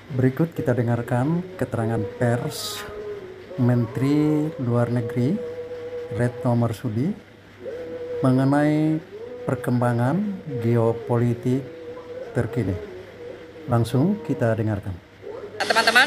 Berikut kita dengarkan keterangan pers Menteri Luar Negeri Retno Marsudi mengenai perkembangan geopolitik terkini. Langsung kita dengarkan. Teman-teman,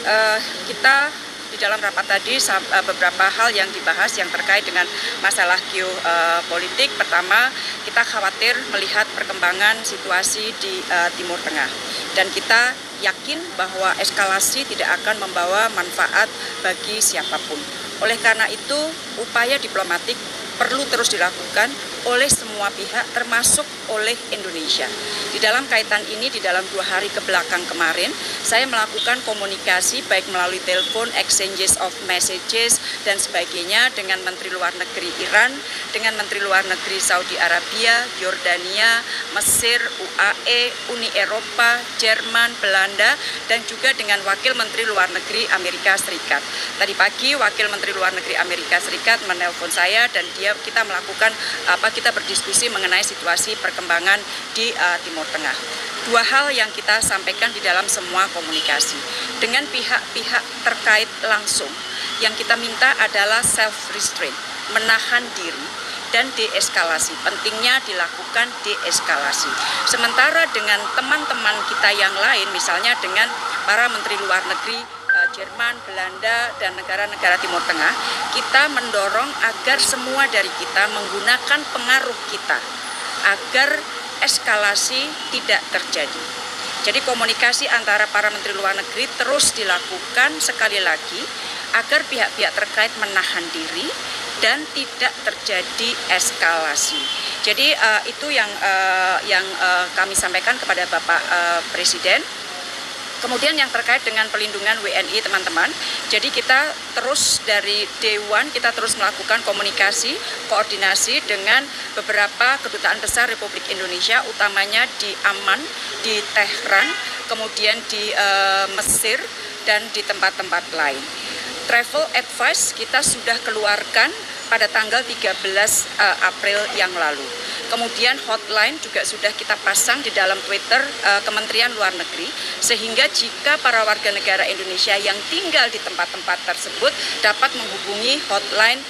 kita di dalam rapat tadi beberapa hal yang dibahas yang terkait dengan masalah geopolitik. Pertama, kita khawatir melihat perkembangan situasi di Timur Tengah, dan kita yakin bahwa eskalasi tidak akan membawa manfaat bagi siapapun. Oleh karena itu, upaya diplomatik perlu terus dilakukan oleh semua pihak, termasuk oleh Indonesia. Di dalam kaitan ini, di dalam 2 hari kebelakang kemarin, saya melakukan komunikasi baik melalui telepon, exchanges of messages, dan sebagainya dengan Menteri Luar Negeri Iran, dengan Menteri Luar Negeri Saudi Arabia, Yordania, Mesir, UAE, Uni Eropa, Jerman, Belanda, dan juga dengan Wakil Menteri Luar Negeri Amerika Serikat. Tadi pagi, Wakil Menteri Luar Negeri Amerika Serikat menelpon saya, dan kita melakukan kita berdiskusi mengenai situasi perkembangan di Timur Tengah. 2 hal yang kita sampaikan di dalam semua komunikasi. Dengan pihak-pihak terkait langsung, yang kita minta adalah self-restraint, menahan diri, dan deeskalasi. Pentingnya dilakukan deeskalasi. Sementara dengan teman-teman kita yang lain, misalnya dengan para Menteri Luar Negeri Jerman, Belanda, dan negara-negara Timur Tengah, kita mendorong agar semua dari kita menggunakan pengaruh kita agar eskalasi tidak terjadi. Jadi komunikasi antara para Menteri Luar Negeri terus dilakukan sekali lagi agar pihak-pihak terkait menahan diri dan tidak terjadi eskalasi. Jadi itu yang kami sampaikan kepada Bapak Presiden. Kemudian yang terkait dengan pelindungan WNI, teman-teman, jadi kita terus dari day one, kita terus melakukan komunikasi, koordinasi dengan beberapa kedutaan besar Republik Indonesia, utamanya di Amman, di Tehran, kemudian di Mesir, dan di tempat-tempat lain. Travel advice kita sudah keluarkan pada tanggal 13 April yang lalu. Kemudian hotline juga sudah kita pasang di dalam Twitter Kementerian Luar Negeri, sehingga jika para warga negara Indonesia yang tinggal di tempat-tempat tersebut dapat menghubungi hotline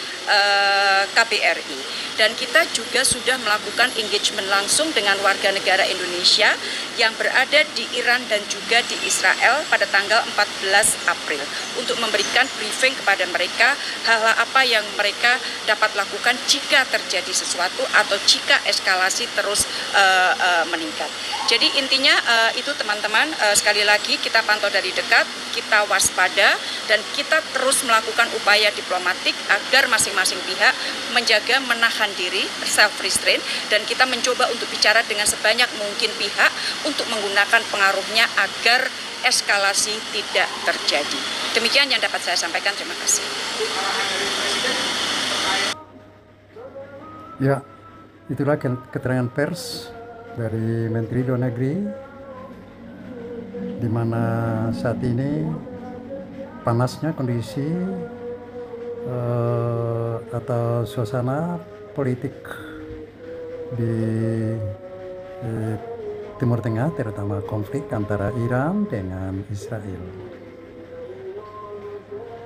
KBRI. Dan kita juga sudah melakukan engagement langsung dengan warga negara Indonesia yang berada di Iran dan juga di Israel pada tanggal 14 April untuk memberikan briefing kepada mereka hal apa yang mereka dapat lakukan jika terjadi sesuatu atau jika eskalasi terus meningkat. Jadi intinya itu teman-teman, sekali lagi kita pantau dari dekat, kita waspada, dan kita terus melakukan upaya diplomatik agar masing-masing pihak menjaga menahan diri, self-restraint, dan kita mencoba untuk bicara dengan sebanyak mungkin pihak untuk menggunakan pengaruhnya agar eskalasi tidak terjadi. Demikian yang dapat saya sampaikan, terima kasih. Ya, itulah keterangan pers dari Menteri Luar Negeri, di mana saat ini panasnya kondisi atau suasana politik di Timur Tengah, terutama konflik antara Iran dengan Israel.